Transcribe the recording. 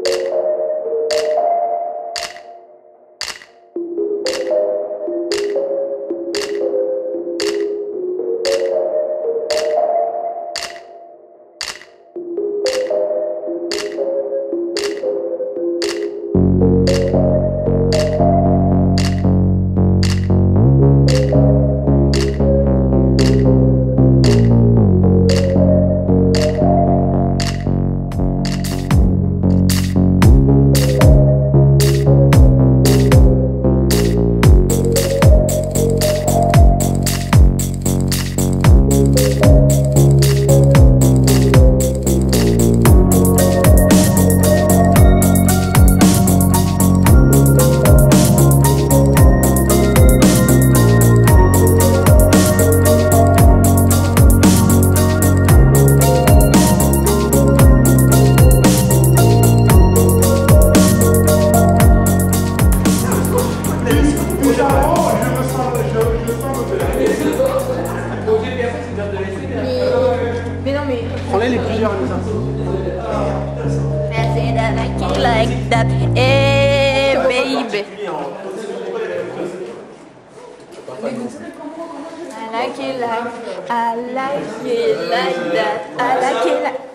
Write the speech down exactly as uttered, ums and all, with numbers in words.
Mais non, mais. Prends-les les plusieurs comme ça. Like that, hey baby. I like it like, I like it like that, I like it like.